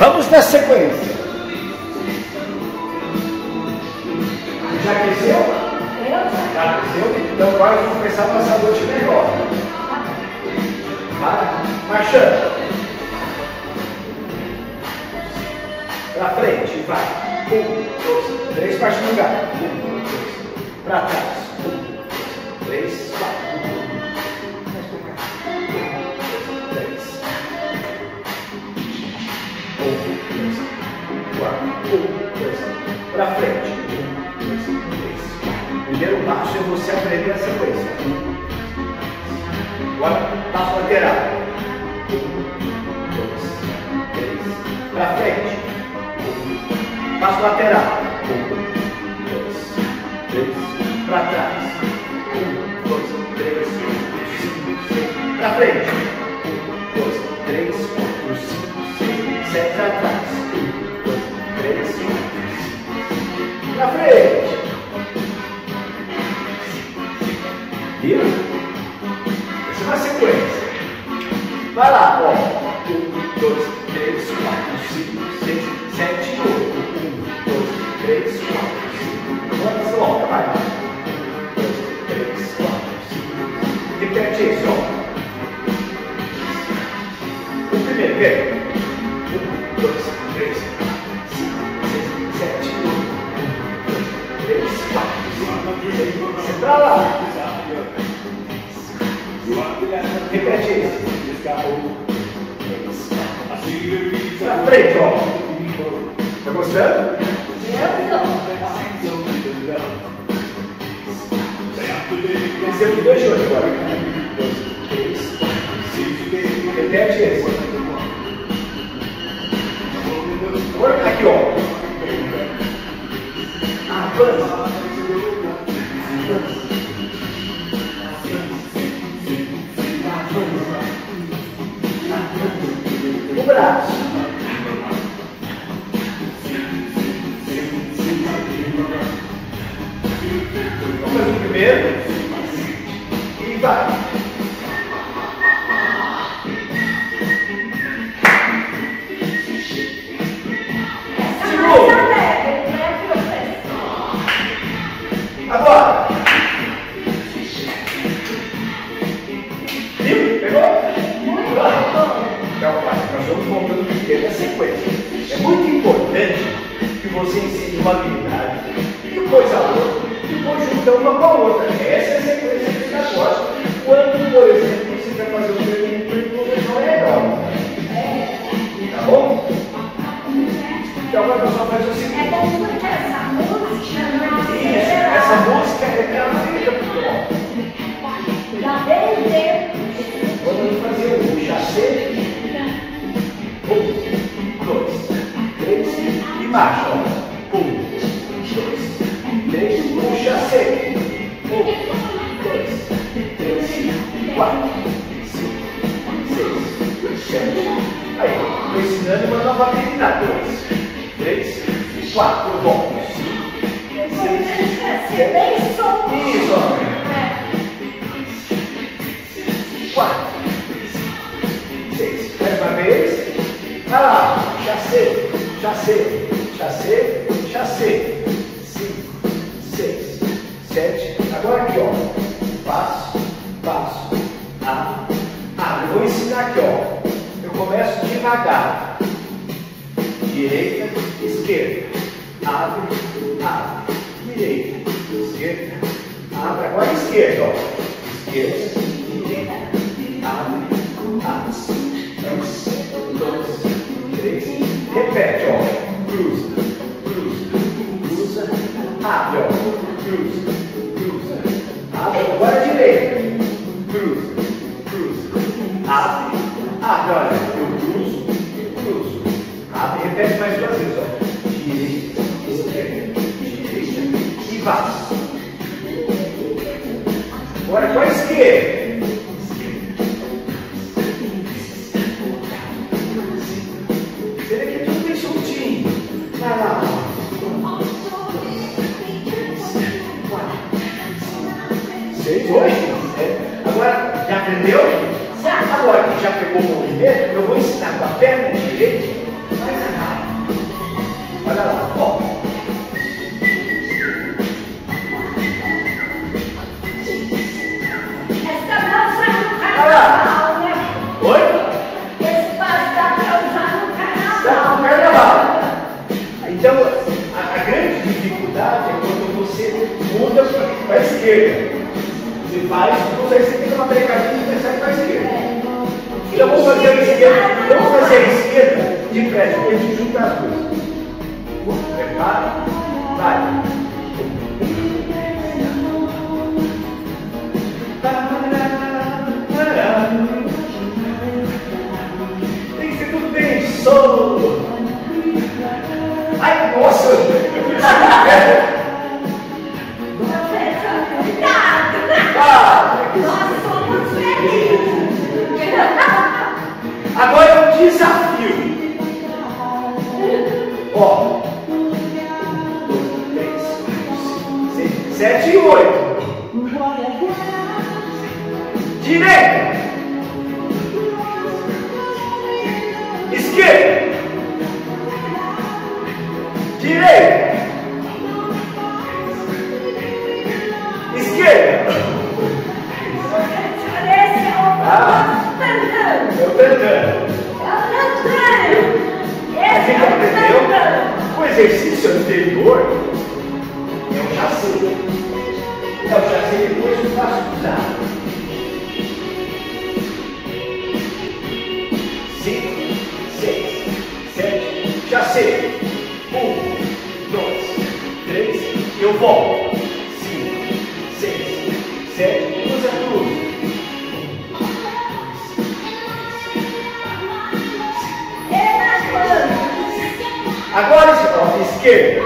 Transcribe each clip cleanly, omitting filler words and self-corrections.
Vamos na sequência. Já aqueceu? Já aqueceu? Então agora vamos começar a passar a noite melhor. Marchando. Pra frente, vai. 1, 2, 3, parte no lugar. 1, 2, pra trás. 1, 2, 3, 4. 1, 2, pra frente. 1, 2, 3. Primeiro passo é você aprender a sequência. Agora, passo lateral. 1, 2, 3. Pra frente. Passo lateral. 1, 2, 3. Pra trás. 1, 2, 3, 4, 5, 6. Pra frente. 1, 2, 3, 4, 5, 6, 7. Pra trás. 1, 2, 3, 4, 5. Pra frente. Viu? Essa é uma sequência. Vai lá, ó. 1, 2, 3, 4, 5, 6, 7, 8. 1, 2, 3, 4, 5. Quantas volta? Vai lá. 1, 2, 3, 4, 5. Repete isso, ó. O primeiro, vem. 1, 2, 3, 4, 5, 6, 7, 8. 1, 2, 3, 4, 5, 6. Você pra lá. Repete isso. Pra frente, ó. Tá gostando? Fizemos 2 shows agora. 1, 2, 3, 4, 5. Repete esse. Agora aqui, ó. Avança. O braço. Vamos fazer o primeiro. E vai. Segundo. Agora. Viu? Pegou? Muito bom. Então, nós vamos montando primeiro a sequência. É muito importante que você ensine uma habilidade e depois a outra, depois juntando uma com a outra. Essa é a sequência que você gosta. Quando, por exemplo, você vai fazer um treino não é legal. Tá bom? Então agora nós só faz o seguinte. É bom porque essa música. Isso, essa música é aquela feita por ó. Já veio tempo. Vamos fazer o chassi. 1, 2, 3 e marcha. 1, 2, 3, puxa seco. 1, 2, 3, 4, 5, 6, 7. Aí, estou ensinando uma nova habilidade. 2, 3, 4, bom. 5, 6, 7. Isso, ó. 4, 6. Mais uma vez. Vai lá, chassi, chassi, chassi, chassi. 5, 6, 7. Agora aqui, ó. Passo, passo, abre. Eu vou ensinar aqui, ó. Eu começo devagar. Direita, esquerda. Abre, abre. Direita, esquerda. Abre. Agora esquerda, ó. Esquerda, direita. Abre, abre. 1, 2, 3. Repete, ó. Cruza, cruza, cruza. Abre, ó. Cruza, cruza. Abre. Agora direita. Cruza, cruza. Abre, abre. Olha, eu cruzo, cruzo. Abre. Repete mais 2 vezes, ó. Direita, esquerda, direita. E vai. Agora com a esquerda. Vai lá. 6, 8. Agora, já aprendeu? Agora que já pegou o movimento, eu vou ensinar com a perna direita. Tá no carnaval. Então, a grande dificuldade é quando você muda para a esquerda. Você faz, você tem uma brecadinha e sai para a esquerda. Então vamos fazer a esquerda, vamos fazer a esquerda de frente, a gente junta as duas. Prepara, vai. Tem que ser tudo bem solto. Ai, nossa! Nós somos felizes. Agora é um desafio. Ó. 1, 2, 3, 4, 5, 6, 7 e 8. Direita. Esquerda. Direita. Esquerda. Eu tentando. A gente aprendeu o exercício anterior. Eu já sei. Eu já sei depois do passo cruzado. 5, 6, 7. Já sei. 1, 2, 3. Eu volto. 5, 6, 7. Cruza tudo. Agora, esquerda.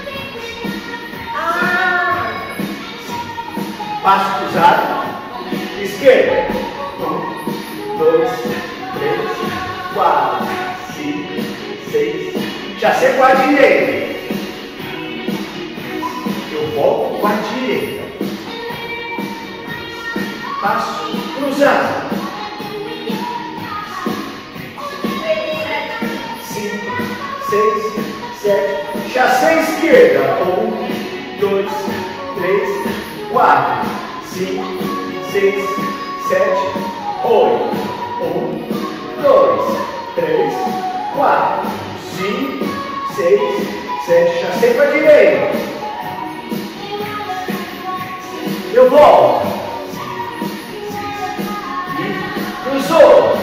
Passo cruzado. Esquerda. 1, 2, 3, 4, 5, 6. Já sei com a direita. Eu volto com a direita. Passo cruzado. 6, 7, já sei esquerda. 1, 2, 3, 4, 5, 6, 7, 8. 1, 2, 3, 4, 5, 6, 7. Já sei para a direita. Eu volto. E cruzou.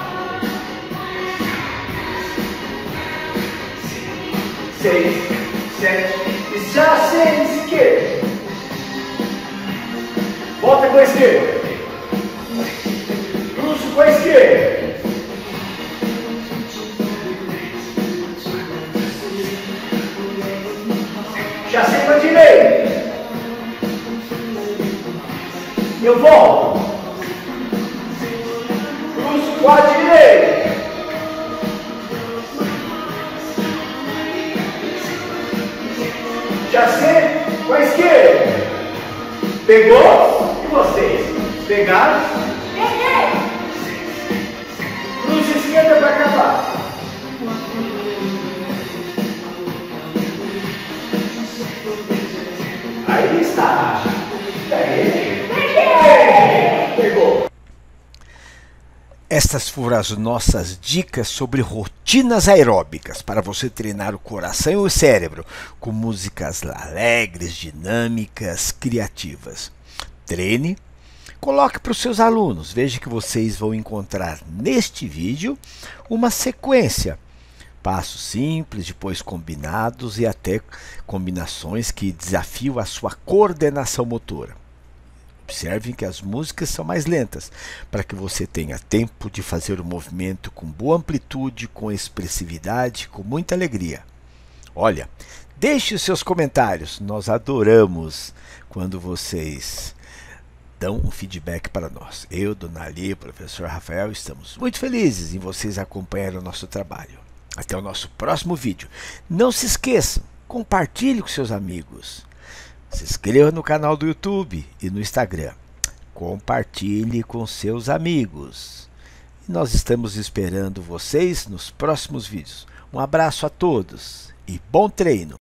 6, 7, e já sei esquerda. Volta com a esquerda. Cruzo com a esquerda. Já sei com a direita. Eu volto. Cruzo com a direita. Já sei com a esquerda. Pegou? E vocês? Pegaram? Peguei. Cruz esquerda para acabar. Aí está. Pegou. Estas foram as nossas dicas sobre rotinas aeróbicas para você treinar o coração e o cérebro com músicas alegres, dinâmicas, criativas. Treine, coloque para os seus alunos. Veja que vocês vão encontrar neste vídeo uma sequência. Passos simples, depois combinados e até combinações que desafiam a sua coordenação motora. Observem que as músicas são mais lentas, para que você tenha tempo de fazer o movimento com boa amplitude, com expressividade, com muita alegria. Olha, deixe os seus comentários, nós adoramos quando vocês dão um feedback para nós. Eu, Dona Ali, o professor Rafael, estamos muito felizes em vocês acompanharem o nosso trabalho. Até o nosso próximo vídeo. Não se esqueçam, compartilhe com seus amigos. Se inscreva no canal do YouTube e no Instagram. Compartilhe com seus amigos. E nós estamos esperando vocês nos próximos vídeos. Um abraço a todos e bom treino!